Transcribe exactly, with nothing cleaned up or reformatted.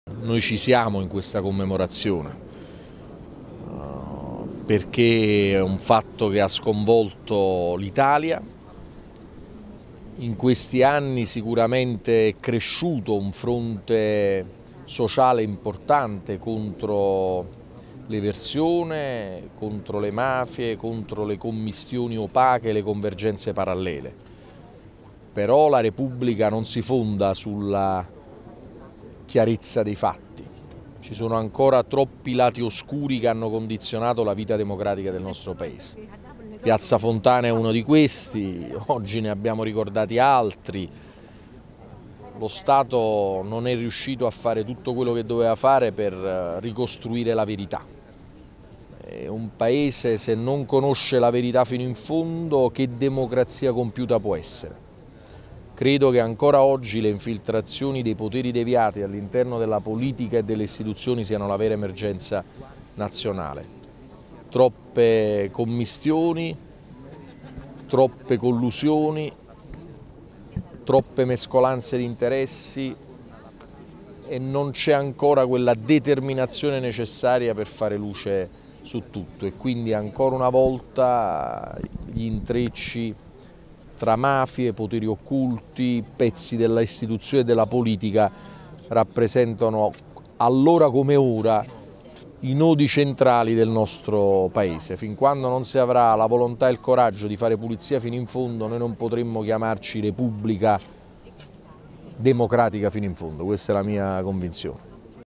Noi ci siamo in questa commemorazione uh, perché è un fatto che ha sconvolto l'Italia. In questi anni sicuramente è cresciuto un fronte sociale importante contro l'eversione, contro le mafie, contro le commistioni opache e le convergenze parallele. Però la Repubblica non si fonda sulla chiarezza dei fatti. Ci sono ancora troppi lati oscuri che hanno condizionato la vita democratica del nostro Paese. Piazza Fontana è uno di questi, oggi ne abbiamo ricordati altri. Lo Stato non è riuscito a fare tutto quello che doveva fare per ricostruire la verità. Un paese, se non conosce la verità fino in fondo, che democrazia compiuta può essere? Credo che ancora oggi le infiltrazioni dei poteri deviati all'interno della politica e delle istituzioni siano la vera emergenza nazionale. Troppe commistioni, troppe collusioni, troppe mescolanze di interessi e non c'è ancora quella determinazione necessaria per fare luce su tutto, e quindi ancora una volta gli intrecci tra mafie, poteri occulti, pezzi della istituzione e della politica rappresentano allora come ora i nodi centrali del nostro Paese. Fin quando non si avrà la volontà e il coraggio di fare pulizia fino in fondo, noi non potremmo chiamarci Repubblica democratica fino in fondo, questa è la mia convinzione.